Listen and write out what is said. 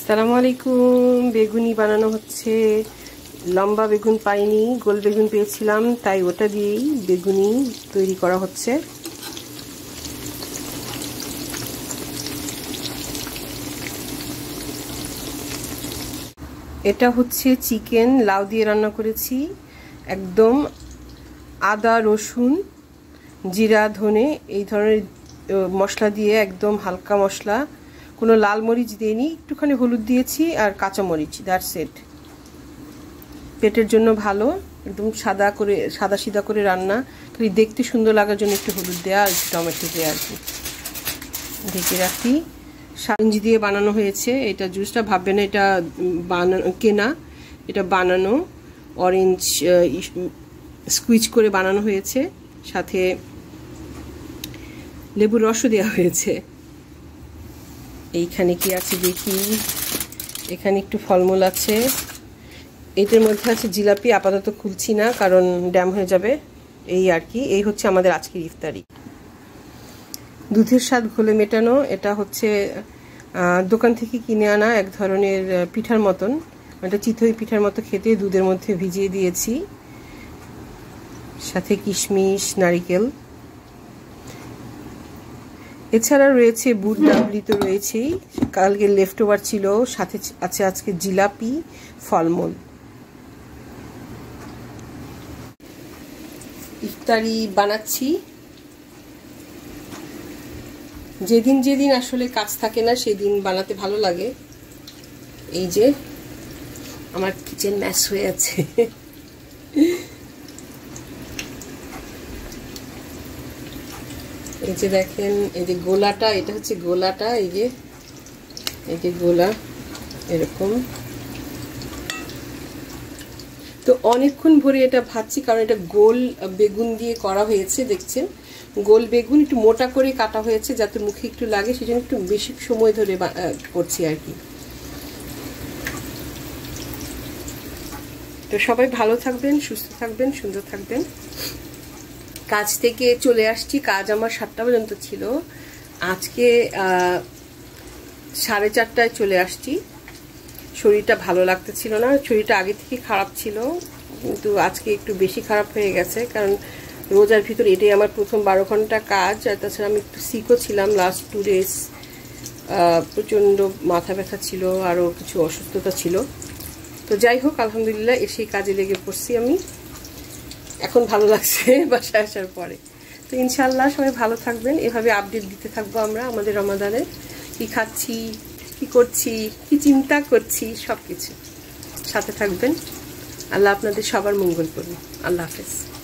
আসসালামু আলাইকুম। বেগুনি বানানো হচ্ছে। লম্বা বেগুন পাইনি, গোল বেগুন পেয়েছিলাম, তাই ওটা দিয়েই বেগুনি তৈরি করা হচ্ছে। এটা হচ্ছে চিকেন লাউ দিয়ে রান্না করেছি। একদম আদা রসুন জিরা ধনে এই ধরনের মশলা দিয়ে, একদম হালকা মশলা, কোনো লাল মরিচ দিইনি, একটুখানি হলুদ দিয়েছি আর কাঁচা মরিচ, দ্যাটস ইট। পেটের জন্য ভালো, একদম সাদা সিধা করে রান্না, খালি দেখতে সুন্দর লাগার জন্য একটু হলুদ দেওয়া আর একটু টমেটো দেওয়া আর কি। ঢেকে রাখি। সারেঞ্জি দিয়ে বানানো হয়েছে এটা। জুসটা ভাববে না এটা কেনা, এটা বানানো। অরেঞ্জ স্কুইজ করে বানানো হয়েছে, সাথে লেবুর রসও দেওয়া হয়েছে। এইখানে কি আছে দেখি, এখানে একটু ফলমূল আছে। এটার মধ্যে আছে জিলাপি, আপাতত খুলছি না কারণ ড্যাম হয়ে যাবে, এই আর কি। এই হচ্ছে আমাদের আজকের ইফতারি। দুধের স্বাদ ঘোলে মেটানো। এটা হচ্ছে দোকান থেকে কিনে আনা এক ধরনের পিঠার মতন, এটা চিতই পিঠার মতো খেতে, দুধের মধ্যে ভিজিয়ে দিয়েছি, সাথে কিশমিশ নারিকেল। এছাড়া রয়েছে বুট ডাবলি, তো রয়েছেই, কালকে লেফট ওভার ছিল, সাথে আছে আজকে জিলাপি, ফলমূল। ইফতারি বানাচ্ছি। যেদিন যেদিন আসলে কাজ থাকে না সেদিন বানাতে ভালো লাগে। এই যে আমার কিচেন ম্যাশ হয়ে আছে। এই যে দেখেন, এই যে গোলাটা, এটা হচ্ছে গোলাটা, এই যে গোলা এরকম। তো অনেকক্ষণ ভরে এটা ভাজছি কারণ এটা গোল বেগুন দিয়ে করা হয়েছে। দেখছেন, গোল বেগুন একটু মোটা করে কাটা হয়েছে যাতে মুখে একটু লাগে, সেজন্য একটু বেশি সময় ধরে করছি আর কি। তো সবাই ভালো থাকবেন, সুস্থ থাকবেন, সুন্দর থাকবেন। কাজ থেকে চলে আসছি, কাজ আমার 7টা পর্যন্ত ছিল, আজকে 4:30টায় চলে আসছি। শরীরটা ভালো লাগতেছিল না, শরীরটা আগে থেকে খারাপ ছিল, কিন্তু আজকে একটু বেশি খারাপ হয়ে গেছে কারণ রোজার ভিতর এটাই আমার প্রথম 12 ঘন্টা কাজ। আর তাছাড়া আমি একটু সিকও ছিলাম লাস্ট 2 ডেজ, প্রচণ্ড মাথা ব্যথা ছিল, আরও কিছু অসুস্থতা ছিল। তো যাই হোক, আলহামদুলিল্লাহ এসেই কাজে লেগে পড়ছি আমি। এখন ভালো লাগছে বাসায় আসার পরে। তো ইনশাল্লাহ সবাই ভালো থাকবেন, এভাবে আপডেট দিতে থাকবো আমরা আমাদের রমাদানে, কি খাচ্ছি, কি করছি, কি চিন্তা করছি, সব কিছু সাথে থাকবেন। আল্লাহ আপনাদের সবার মঙ্গল করুন। আল্লাহ হাফেজ।